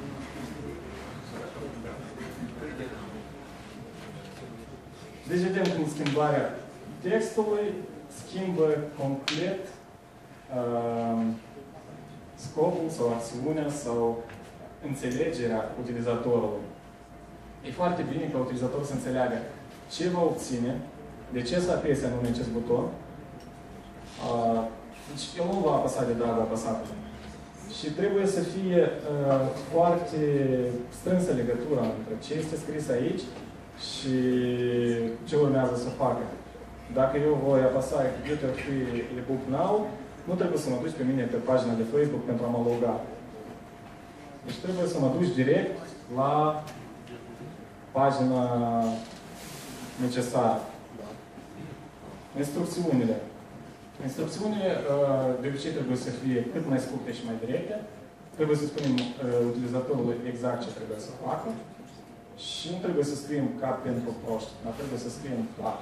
Deci vedem cum schimbarea textului schimbă complet uh, scopul sau acțiunea sau înțelegerea utilizatorului. E foarte bine ca utilizatorul să înțeleagă ce va obține, de ce să apese anume acest buton. Uh, deci el nu va apăsa de dragul apăsatului. Și trebuie să fie uh, foarte strânsă legătura între ce este scris aici și ce urmează să facă. Dacă eu voi apăsa Computer Free ebook Now, nu trebuie să mă duci pe mine pe pagina de Facebook pentru a mă loga. Deci trebuie să mă duci direct la pagina necesară. Instrucțiunile. Instrucțiunile de obicei trebuie să fie cât mai scurte și mai directe. Trebuie să spunem utilizatorului exact ce trebuie să facă. Și nu trebuie să scriem ca pentru proști, dar trebuie să scriem clar.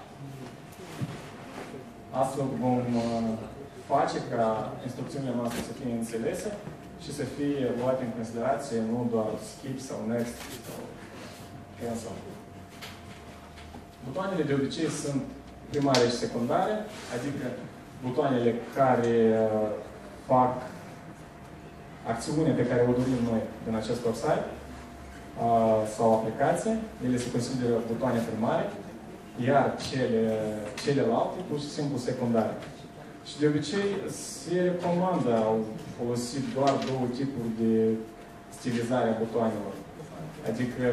Astfel vom face ca instrucțiunile noastre să fie înțelese și să fie luate în considerație, nu doar skip sau next sau cancel. Butoanele de obicei sunt primare și secundare, adică butoanele care fac acțiunea pe care o dorim noi din acest website sau aplicație, ele se consideră butoane primare, iar cele, celelalte pur și simplu secundare. Și de obicei se recomandă a folosi doar două tipuri de stilizare a butoanelor. Adică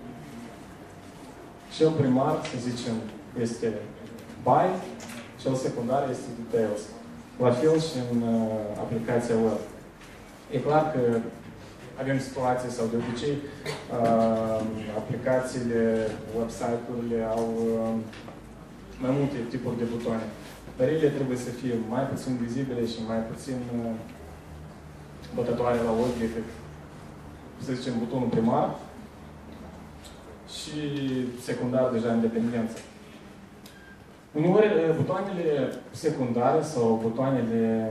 cel primar, să zicem, este By, cel secundar este Details. La fel și în uh, aplicația web. E clar că avem situații sau de obicei uh, aplicațiile, website-urile au uh, mai multe tipuri de butoane. Dar ele trebuie să fie mai puțin vizibile și mai puțin uh, bătătoare la ochi decât, să zicem, butonul primar și secundar deja independență. Uneori, butoanele secundare sau butoanele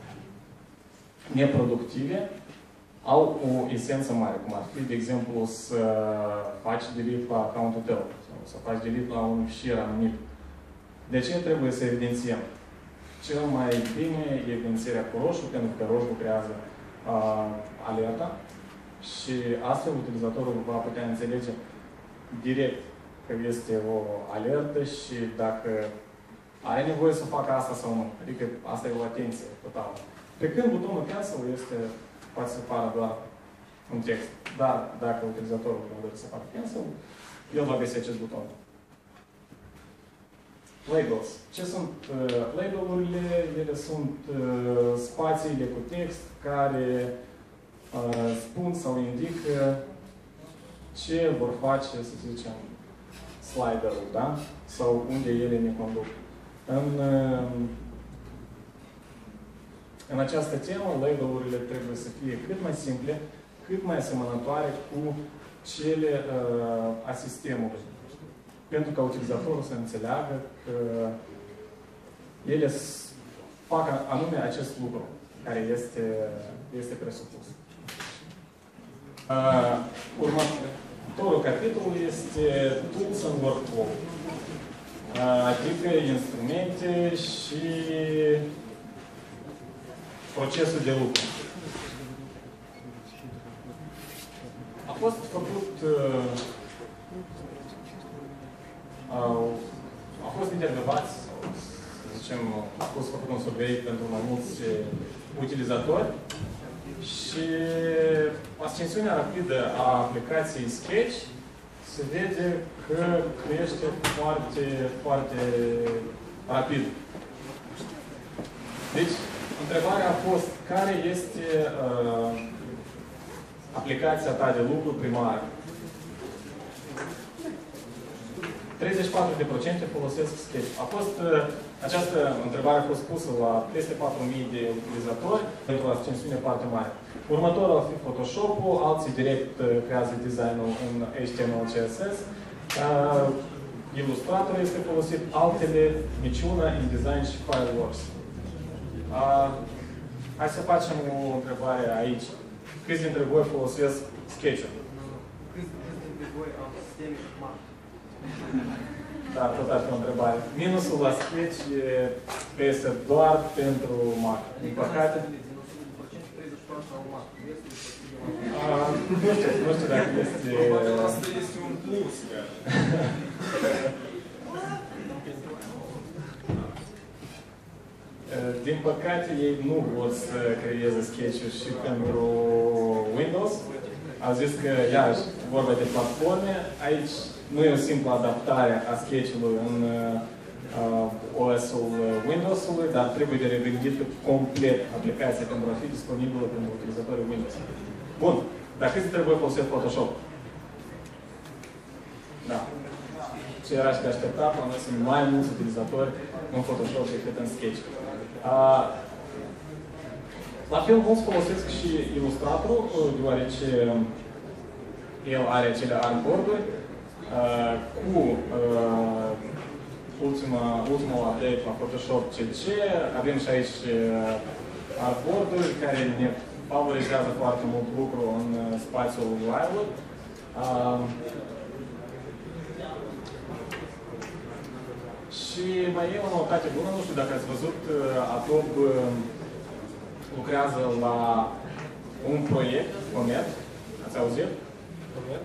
neproductive au o esență mare, cum ar fi, de exemplu, să faci delete la accountul tău sau să faci delete la un fișier anumit. De ce trebuie să evidențiem? Cel mai bine e evidențierea cu roșu, pentru că roșu creează uh, alerta și astfel utilizatorul va putea înțelege direct că este o alertă și dacă are nevoie să facă asta sau nu. Adică asta e o atenție totală. Pe când butonul cancel este, poate să pară doar un text. Dar dacă utilizatorul nu dorește să facă cancel, el va găsi acest buton. Labels. Ce sunt uh, label-urile? Ele sunt uh, spațiile cu text care uh, spun sau indică ce vor face, să zicem, sliderul, da? Sau unde ele ne conduc. În, uh, în această temă, label-urile trebuie să fie cât mai simple, cât mai asemănătoare cu cele uh, a sistemului. Pentru ca utilizatorul să înțeleagă că ele fac anume acest lucru care este, este presupus. Uh, următorul capitol este Tools and Workflow. Uh, adică instrumente și procesul de lucru. A fost făcut uh, Au, au fost intervievați, să zicem, a fost făcut un survey pentru mai mulți utilizatori și ascensiunea rapidă a aplicației Sketch se vede că crește foarte, foarte rapid. Deci, întrebarea a fost care este uh, aplicația ta de lucru primară. treizeci și patru la sută folosesc Sketch. A fost, această întrebare a fost pusă la peste patru mii de utilizatori pentru o ascensiune foarte mare. Următorul ar fi Photoshop-ul, alții direct creează designul în H T M L C S S. Uh, Illustrator este folosit, altele niciuna, InDesign și Fireworks. Uh, hai să facem o întrebare aici. Câți dintre voi folosesc Sketch-ul? Câți dintre voi au sisteme Mac? Da, tot ar fi o întrebare. Minusul la Sketch e că este doar pentru Mac. Din păcate... A, nu știu, nu știu dacă este... Probabil asta este un plus, Din păcate, ei nu vor să creeze Sketch-ul și pentru Windows. Au zis că, iarăși, vorba de platforme, aici nu e o simplă adaptare a Sketch-ului în uh, O S-ul Windows-ului, dar trebuie de regândit complet aplicația pentru a fi disponibilă pentru utilizatorii Windows. Bun. Dar câți dintre voi folosesc Photoshop? Da. Ce era și de așteptat, la noi sunt mai mulți utilizatori în Photoshop decât în Sketch. Uh, la fel, mulți folosesc și Illustrator, deoarece el are acele artboard-uri. Uh, cu uh, ultima, ultimul update la Photoshop C C, avem și aici uh, artboard-uri care ne favorizează foarte mult lucru în uh, spațiul U I-ului. Uh, și mai e o noutate bună, nu știu dacă ați văzut, uh, Adobe uh, lucrează la un proiect, Comet, ați auzit? Comet?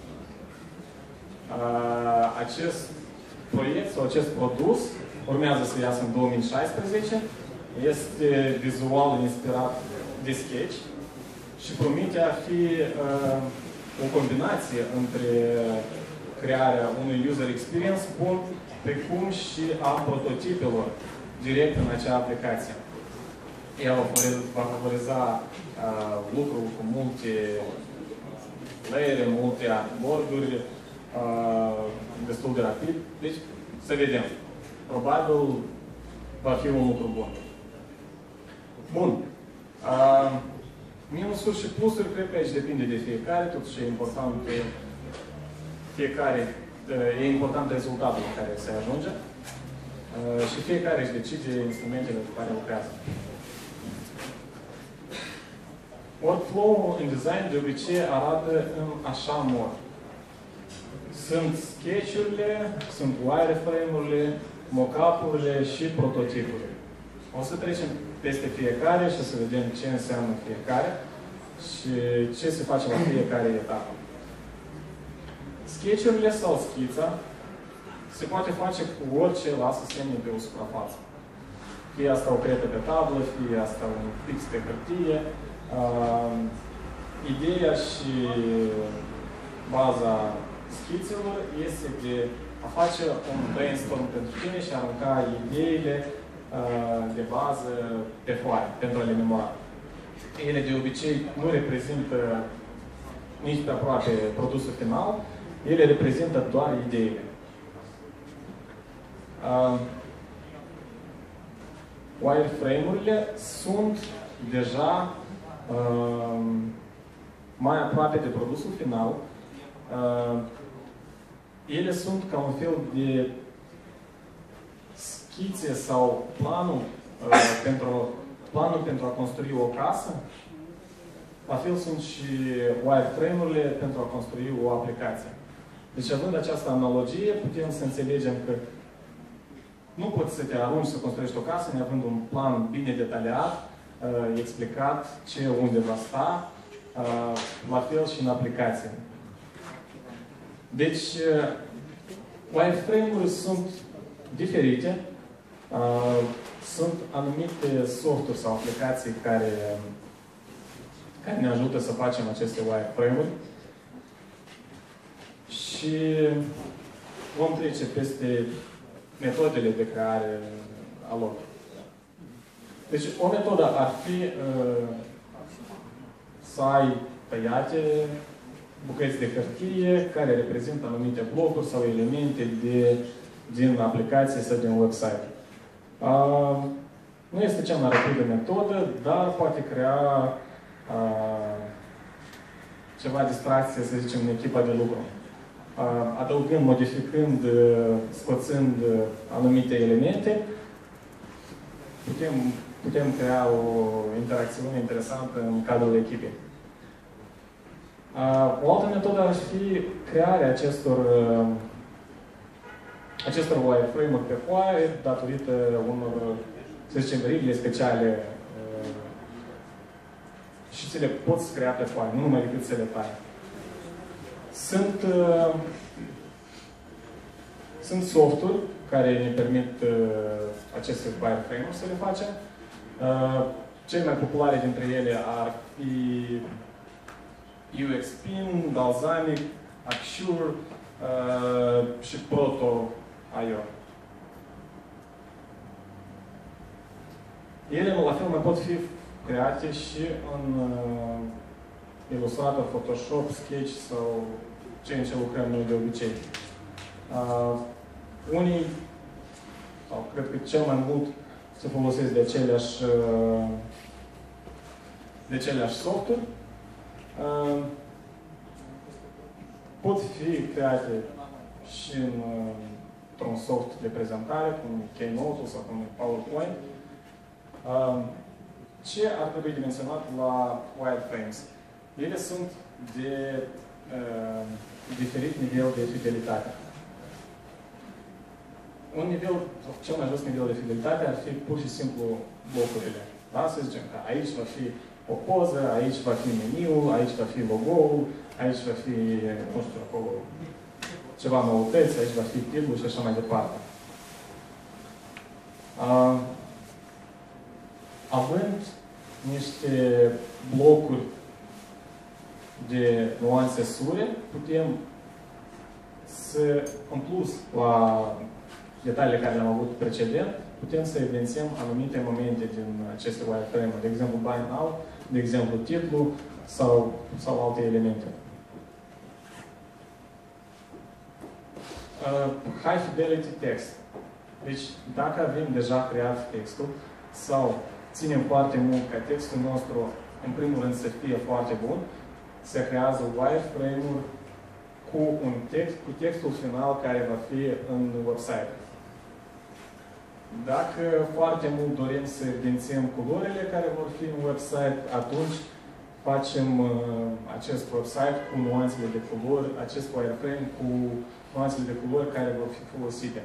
Uh, acest proiect sau acest produs urmează să iasă în două mii șaisprezece. Este vizual inspirat de Sketch și promite a fi uh, o combinație între crearea unui user experience bun, precum și a prototipelor direct în acea aplicație. Ea va favoriza uh, lucrul cu multe layere, multe artboard-uri, Uh, destul de rapid. Deci, să vedem. Probabil va fi un lucru bun. Bun. Uh, Minusuri și plusuri, cred că aici depinde de fiecare, totuși e important că fiecare, e important rezultatul la care se ajunge și fiecare își decide instrumentele cu care lucrează. Workflow-ul în design de obicei arată în așa mod. Sunt sketch-urile, sunt wireframe-urile, mock-up-urile și prototipurile. O să trecem peste fiecare și o să vedem ce înseamnă fiecare și ce se face la fiecare etapă. Sketch-urile sau schița se poate face cu orice lasă semne pe o suprafață. Fie asta o cretă pe tablă, fie asta un pix pe hârtie. Uh, ideea și baza schițelor este de a face un brainstorm pentru tine și a arunca ideile uh, de bază pe foaie, pentru a le memora. Ele de obicei nu reprezintă nici pe aproape produsul final, ele reprezintă doar ideile. Uh, wireframe-urile sunt deja uh, mai aproape de produsul final. Uh, ele sunt ca un fel de schițe sau planul, uh, pentru, planul pentru a construi o casă. La fel sunt și wireframe-urile pentru a construi o aplicație. Deci, având această analogie, putem să înțelegem că nu poți să te arunci să construiești o casă neavând un plan bine detaliat, uh, explicat ce unde va sta, uh, la fel și în aplicație. Deci, uh, wireframe-urile sunt diferite. Uh, sunt anumite softuri sau aplicații care, care ne ajută să facem aceste wireframe-uri. Și vom trece peste metodele de creare a lor. Deci, o metodă ar fi uh, să ai tăiate bucăți de hârtie care reprezintă anumite blocuri sau elemente de, din aplicație sau din website. Uh, nu este cea mai rapidă metodă, dar poate crea uh, ceva distracție, să zicem, în echipa de lucru. Adăugând, modificând, scoțând anumite elemente, putem, putem crea o interacțiune interesantă în cadrul echipei. O altă metodă ar fi crearea acestor, acestor wireframe-uri pe foaie datorită unor, să zicem, regle speciale și ți le poți crea pe foaie, nu numai decât să le tai. Sunt, uh, sunt softuri care ne permit uh, aceste wireframe-uri să le facem. Uh, cele mai populare dintre ele ar fi U X Spin, Balsamiq, Axure uh, și Proto punct i o. Ele, la fel, mai pot fi create și în uh, Illustrator, Photoshop, Sketch sau ce în ce lucrăm noi de obicei. Uh, unii, sau cred că cel mai mult, se folosesc de aceleași, uh, de aceleași softuri. Uh, pot fi create și în, uh, într-un soft de prezentare, cum Keynote sau cum PowerPoint. Uh, ce ar trebui de menționat la wireframes? Ele sunt de uh, diferit nivel de fidelitate. Un nivel, cel mai jos nivel de fidelitate ar fi pur și simplu blocurile. Da? Să zicem că aici va fi o poză, aici va fi meniul, aici va fi logo-ul, aici va fi, nu știu, acolo ceva noutăți, aici va fi titlul și așa mai departe. Uh, având niște blocuri de nuanțe sure, putem să, în plus la detaliile care le-am avut precedent, putem să evidențiem anumite momente din aceste wireframe-uri, de exemplu Buy Now, de exemplu titlu sau, sau alte elemente. Uh, high Fidelity Text. Deci, dacă avem deja creat textul sau ținem foarte mult ca textul nostru în primul rând, să fie foarte bun, se creează wireframe-uri cu un text, cu textul final care va fi în website. Dacă foarte mult dorim să evidențiem culorile care vor fi în website, atunci facem uh, acest website cu nuanțele de culori, acest wireframe cu nuanțele de culori care vor fi folosite.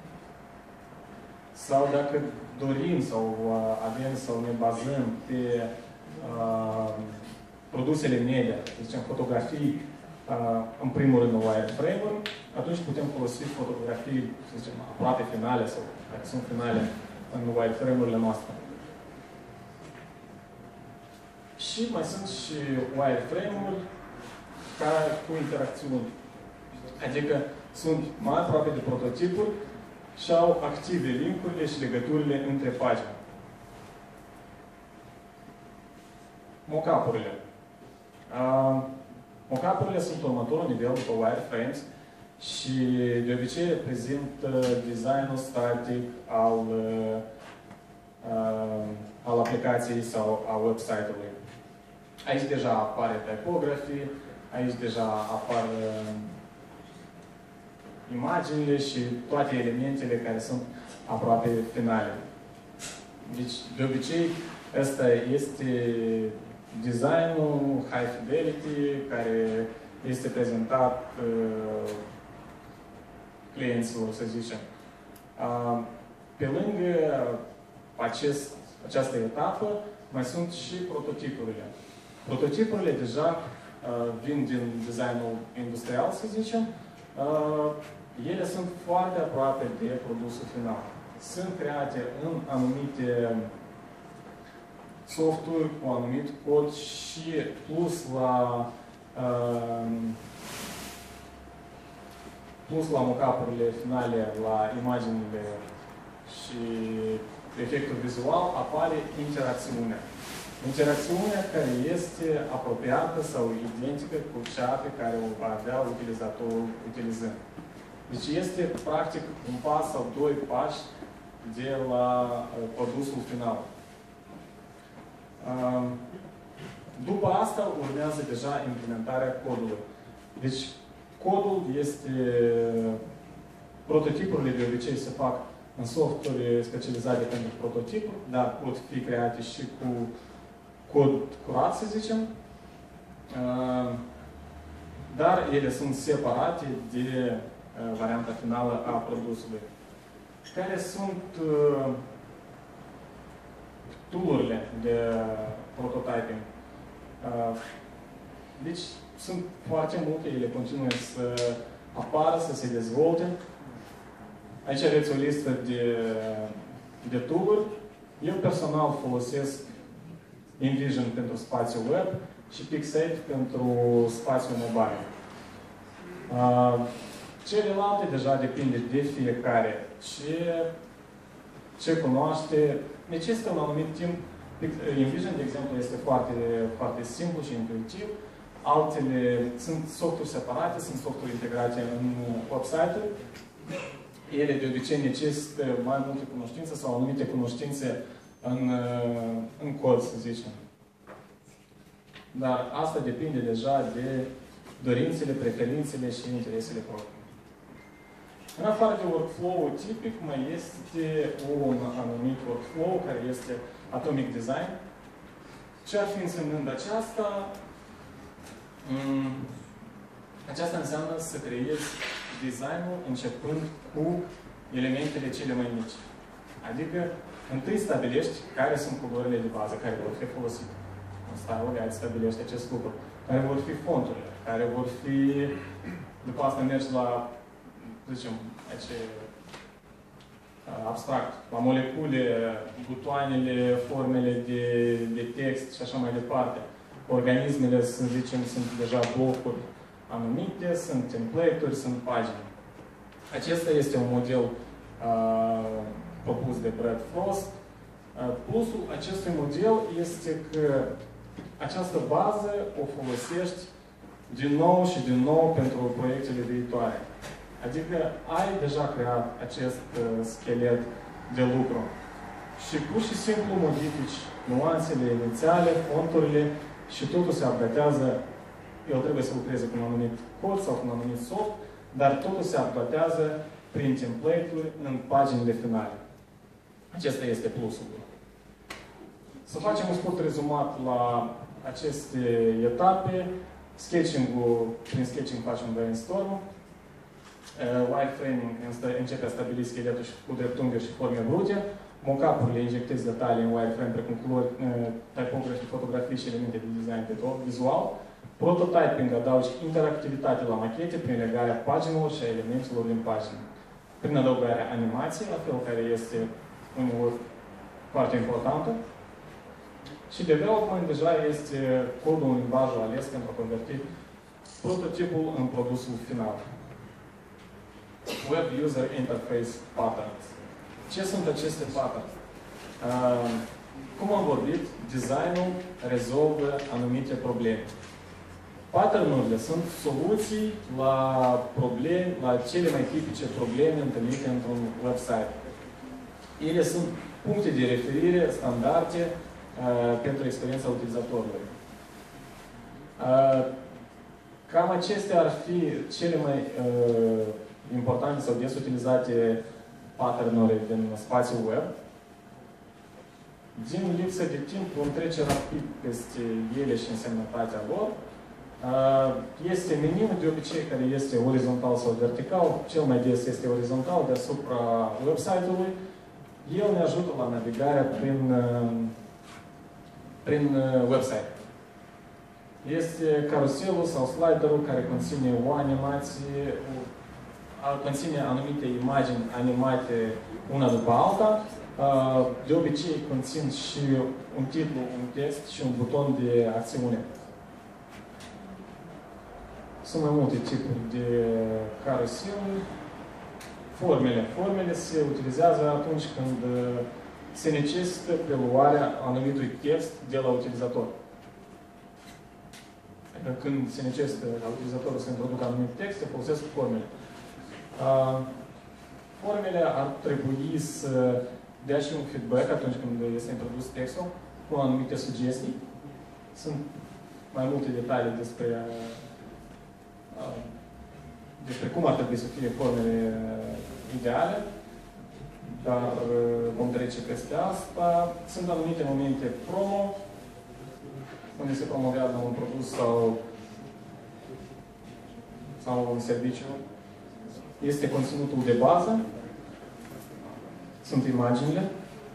Sau dacă dorim sau uh, avem sau ne bazăm pe uh, produsele media, să zicem fotografii, uh, în primul rând în wireframe-uri, atunci putem folosi fotografii, să zicem, aproape finale sau care sunt finale în wireframe-urile noastre. Și mai sunt și wireframe-uri care cu interacțiuni. Adică sunt mai aproape de prototipuri și au active link-urile și legăturile între pagini. Mockup-urile. Uh, Mockup-urile sunt următorul nivel după wireframes și de obicei reprezintă designul static al, uh, al aplicației sau a website-ului. Aici deja apare typography, aici deja apar uh, imaginile și toate elementele care sunt aproape finale. Deci, de obicei, ăsta este designul high fidelity care este prezentat uh, clienților, să zicem. Uh, pe lângă acest, această etapă, mai sunt și prototipurile. Prototipurile deja uh, vin din designul industrial, să zicem. Uh, ele sunt foarte aproape de produsul final. Sunt create în anumite softuri cu anumit cod și plus la uh, plus la mockup-urile finale, la imaginile și efectul vizual, apare interacțiunea. Interacțiunea care este apropiată sau identică cu cea pe care o va avea utilizatorul utilizând. Deci este, practic, un pas sau doi pași de la uh, produsul final. Uh, după asta urmează deja implementarea codului. Deci, codul este... Prototipurile de obicei se fac în softuri specializate pentru prototipuri, dar pot fi create și cu cod curat, să zicem. Uh, dar ele sunt separate de uh, varianta finală a produsului. Care sunt uh, tool-urile de prototyping? Uh, deci, sunt foarte multe, ele continuă să apară, să se dezvolte. Aici aveți o listă de, de tool-uri. Eu personal folosesc InVision pentru spațiu web și Pixate pentru spațiu mobile. Uh, celelalte deja depinde de fiecare ce, ce cunoaște. Necesită un anumit timp. InVision, de exemplu, este foarte, foarte simplu și intuitiv. Altele sunt softuri separate, sunt softuri integrate în website-uri. Ele de obicei necesită mai multe cunoștințe sau anumite cunoștințe în, în cod, să zicem. Dar asta depinde deja de dorințele, preferințele și interesele proprii. În afară de workflow tipic, mai este un anumit workflow care este Atomic Design. Ce ar fi însemnând aceasta? Aceasta înseamnă să creezi designul începând cu elementele cele mai mici. Adică, întâi stabilești care sunt culorile de bază care vor fi folosite. În style guide stabilești acest lucru. Care vor fi fonturile, care vor fi... După asta mergi la, zicem, ce, abstract, la molecule, butoanele, formele de, de text și așa mai departe. Organismele, să zicem, sunt deja blocuri anumite, sunt template-uri, sunt pagini. Acesta este un model uh, propus de Brad Frost. Uh, plusul acestui model este că această bază o folosești din nou și din nou pentru proiectele viitoare. Adică ai deja creat acest uh, schelet de lucru. și pur și simplu modifici nuanțele inițiale, fonturile și totul se updatează. El trebuie să lucreze cu un anumit cod sau cu un anumit soft, dar totul se updatează prin template-uri în paginile finale. Acesta este plusul. Să facem un scurt rezumat la aceste etape. Sketching-ul, prin sketching facem brainstorm. Uh, wireframing începe a stabili scheletul și cu dreptunghiuri și forme brute. Mockup-urile injectezi detalii în wireframe, precum culori, uh, typography, fotografii și elemente de design vizual. Prototyping adaugi interactivitate la machete prin legarea paginilor și a elementelor din pagină. Prin adăugarea animației, la fel, care este uneori foarte importantă. Și development deja este codul în limbajul ales pentru a converti prototipul în produsul final. Web User Interface Patterns. Ce sunt aceste patterns? Uh, cum am vorbit, designul rezolvă anumite probleme. Patternurile sunt soluții la probleme, la cele mai tipice probleme întâlnite într-un website. Ele sunt puncte de referire, standarde, uh, pentru experiența utilizatorului. Uh, cam acestea ar fi cele mai uh, importante sau des utilizate pattern-uri din spațiul web. Din lipsă de timp vom trece rapid peste ele și însemnătatea lor. Este meniul de obicei care este orizontal sau vertical, cel mai des este orizontal deasupra website-ului. El ne ajută la navigarea prin, prin website. Este caruselul sau sliderul care conține o animație, conține anumite imagini animate una după alta. De obicei conțin și un titlu, un text și un buton de acțiune. Sunt mai multe tipuri de caroseluri. Formele. Formele se utilizează atunci când se necesită preluarea anumitui text de la utilizator. Când se necesită la utilizatorul să introducă anumit text, se folosesc formele. Formele ar trebui să dea și un feedback atunci când este introdus textul, cu anumite sugestii. Sunt mai multe detalii despre despre cum ar trebui să fie formele ideale, dar vom trece peste asta. Sunt anumite momente promo, unde se promovează un produs sau, sau un serviciu. Este conținutul de bază, sunt imaginile,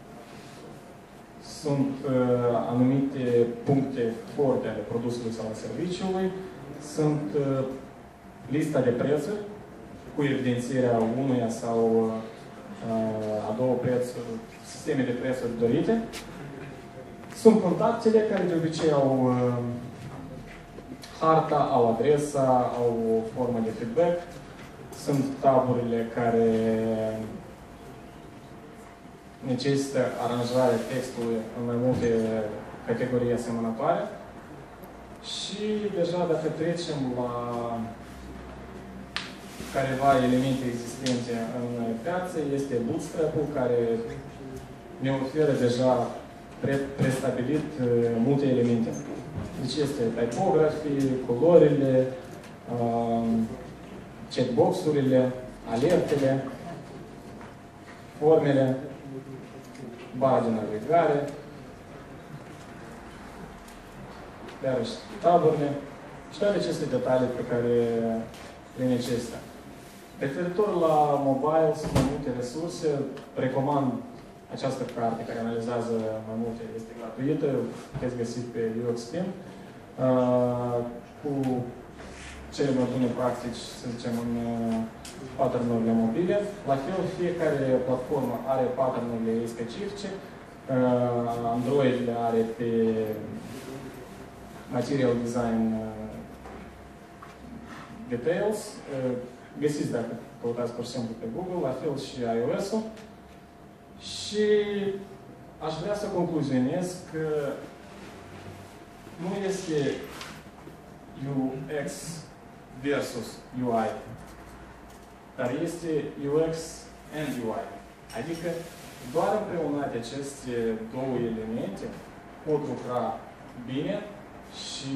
sunt uh, anumite puncte forte ale produsului sau al serviciului, sunt uh, lista de prețuri cu evidențierea unuia sau uh, a două prețuri, sisteme de prețuri dorite. Sunt contactele care de obicei au uh, harta, au adresa, au o formă de feedback. Sunt taburile care necesită aranjarea textului în mai multe categorii asemănătoare. Și deja dacă trecem la careva elemente existente în piață, este Bootstrap-ul, care ne oferă deja pre prestabilit multe elemente. Deci este typography, culorile, um, checkbox-urile, alertele, formele, bara de navigare, iarăși taburile și toate aceste detalii pe care le necesită. Referitor la mobile, sunt mai multe resurse. Recomand această carte care analizează mai multe, este gratuită, puteți găsi pe UXPin, uh, cu cele mai bune practici, să zicem, în uh, pattern-urile mobile. La fel, fiecare platformă are pattern-urile ei specifice. Uh, Android le are pe Material Design uh, Details. Uh, găsiți dacă căutați pur și simplu pe Google, la fel și iOS-ul. Și aș vrea să concluzionez că nu este U X versus U I, dar este U X and U I. Adică Doar împreunate aceste două elemente pot lucra bine și,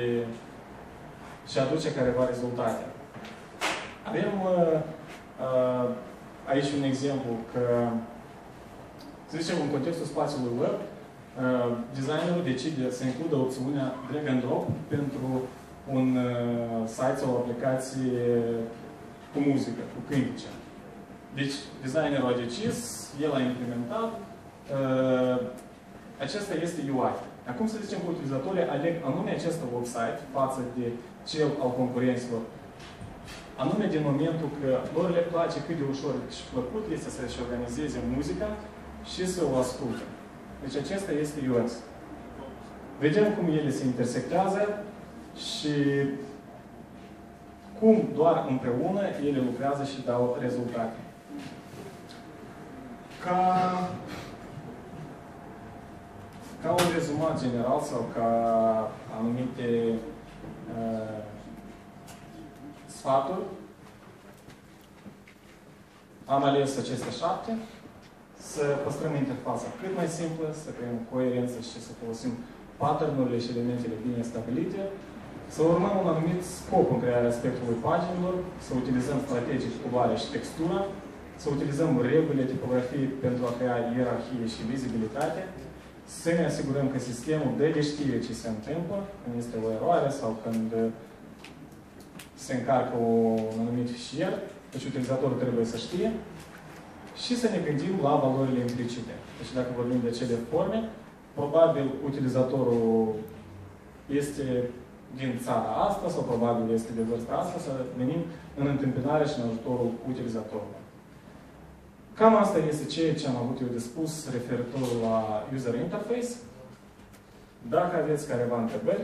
și aduce careva rezultate. Avem uh, uh, aici un exemplu că, să zicem, în contextul spațiului web, uh, designerul decide să includă opțiunea drag and drop pentru un uh, site sau o aplicație cu muzică, cu cântece. Deci, designerul a decis, el a implementat, uh, acesta este U I. Acum să zicem că utilizatorii aleg anume acest website față de cel al concurenților, anume din momentul că lor le place cât de ușor și plăcut este să-și organizeze muzica și să o asculte. Deci acesta este U X. Vedem cum ele se intersectează și cum doar împreună ele lucrează și dau rezultate. Ca, ca un rezumat general sau ca anumite uh, sfaturi, am ales aceste șapte, să păstrăm interfața cât mai simplă, să creăm coerență și să folosim pattern-urile și elementele bine stabilite, să urmăm un anumit scop în crearea aspectului paginilor, să utilizăm strategic culoarea și textura, să utilizăm regulile tipografiei pentru a crea ierarhie și vizibilitate, să ne asigurăm că sistemul dă de știre ce se întâmplă, când este o eroare sau când se încarcă un anumit fișier, deci utilizatorul trebuie să știe, și să ne gândim la valorile implicite. Deci dacă vorbim de cele forme, probabil utilizatorul este din țara asta sau probabil este de vârsta asta, să venim în întâmpinare și în ajutorul utilizatorului. Cam asta este ceea ce am avut eu de spus referitor la user interface. Dacă aveți careva întrebări,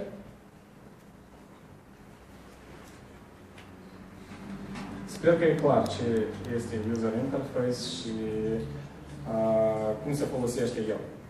sper că e clar ce este user interface și uh, cum se folosește el.